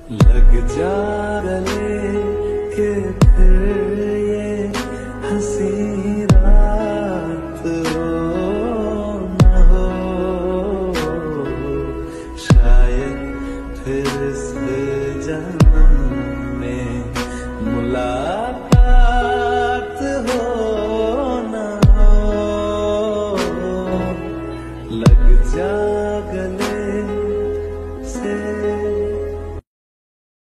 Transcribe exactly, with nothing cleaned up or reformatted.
लग जा गले के फिर ये हंसी रात हो न हो, शायद फिर इस जन्म में मुलाकात